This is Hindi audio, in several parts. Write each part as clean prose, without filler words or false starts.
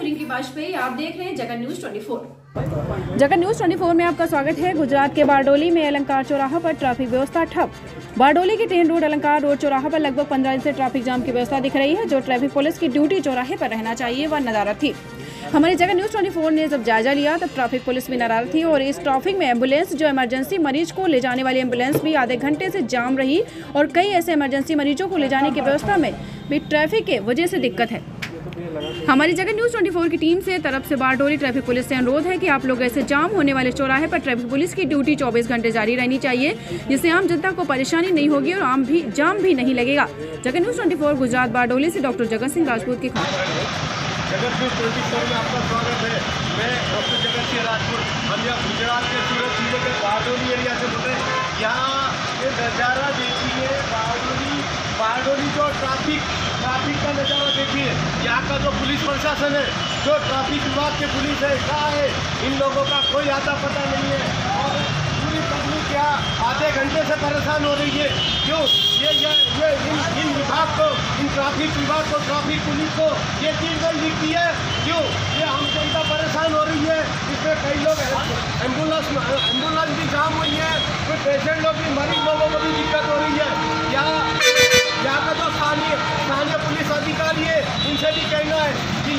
मैं रिंकी वाजपेयी, आप देख रहे हैं जगत न्यूज 24। जगत न्यूज 24 में आपका स्वागत है। गुजरात के बारडोली में अलंकार चौराहा पर ट्रैफिक व्यवस्था ठप। बारडोली की ट्रेन रोड अलंकार रोड चौराहा पर लगभग 15 दिन से ट्रैफिक जाम की व्यवस्था दिख रही है। जो ट्रैफिक पुलिस की ड्यूटी चौराहे पर रहना चाहिए वह नदारद थी। हमारी जगत न्यूज 24 ने जब जायजा लिया तब ट्रैफिक पुलिस भी नाराज थी और इस ट्रैफिक में एम्बुलेंस जो इमरजेंसी मरीज को ले जाने वाली एम्बुलेंस भी आधे घंटे से जाम रही और कई ऐसे इमरजेंसी मरीजों को ले जाने की व्यवस्था में भी ट्रैफिक के वजह से दिक्कत है। हमारी जगत न्यूज 24 की टीम से तरफ से बारडोली ट्रैफिक पुलिस से अनुरोध है कि आप लोग ऐसे जाम होने वाले चौराहे पर ट्रैफिक पुलिस की ड्यूटी 24 घंटे जारी रहनी चाहिए, जिससे आम जनता को परेशानी नहीं होगी और जाम भी नहीं लगेगा। जगत न्यूज 24 गुजरात बारडोली से डॉक्टर जगत सिंह राजपूत की खबर। जगत न्यूज 24 में आपका स्वागत है। मैं डॉक्टर जगत सिंह राजपूत, हम यहाँ गुजरात के सूरत जिले के बारडोली एरिया से बोल रहे हैं। यहाँ ये नज़ारा देखिए, बारडोली जो ट्रैफिक का नज़ारा देखिए। यहाँ का जो पुलिस प्रशासन है, जो ट्रैफिक विभाग के पुलिस है, कहाँ है? इन लोगों का कोई आता पता नहीं है और पूरी पब्लिक क्या आधे घंटे से परेशान हो रही है। क्यों? ये इन विभाग को, इन ट्रैफिक विभाग को, ट्रैफिक पुलिस को ये चीज़ नहीं दिखती है। क्यों? ये आम जनता परेशान हो रही है। इसमें कई लोग एम्बुलेंस भी जाम हुई है, कोई पेशेंट लोग भी, मरीज लोगों को भी दिक्कत हो रही है। यहाँ का जो स्थानीय पुलिस अधिकारी है, इनसे भी कहना है कि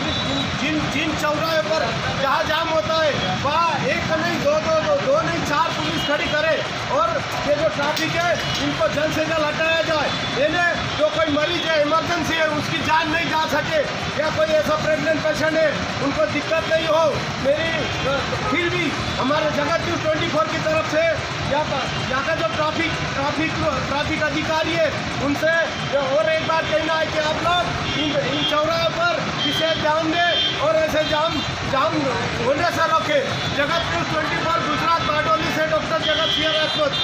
जिन चौराहे पर जहाँ जाम होता है वहाँ एक नहीं दो नहीं 4 पुलिस खड़ी करे और ये जो ट्रैफिक है इनको जल्द से जल्द हटाया जाए। इन्हें जो कोई मरीज है, इमरजेंसी है, उसकी जान नहीं जा सके या कोई ऐसा प्रेगनेंट पेशेंट है, उनको दिक्कत नहीं हो। फिर भी हमारे जगत न्यूज 24 की तरफ से यहाँ का जो ट्रैफिक अधिकारी है उनसे और एक बार कहना है कि आप लोग इन चौराहे पर विशेष ध्यान दें और ऐसे जाम होने से रोके। जगत न्यूज 24 गुजरात बारडोली से डॉक्टर जगत सिंह राजपूत।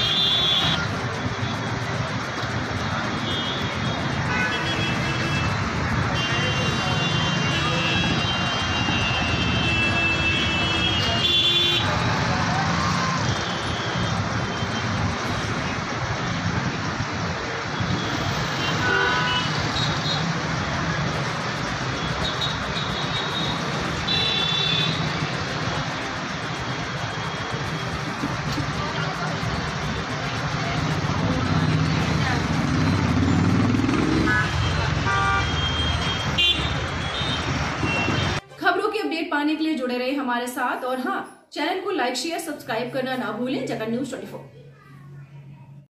पाने के लिए जुड़े रहे हमारे साथ और हाँ, चैनल को लाइक शेयर सब्सक्राइब करना ना भूलें। जगत न्यूज 24।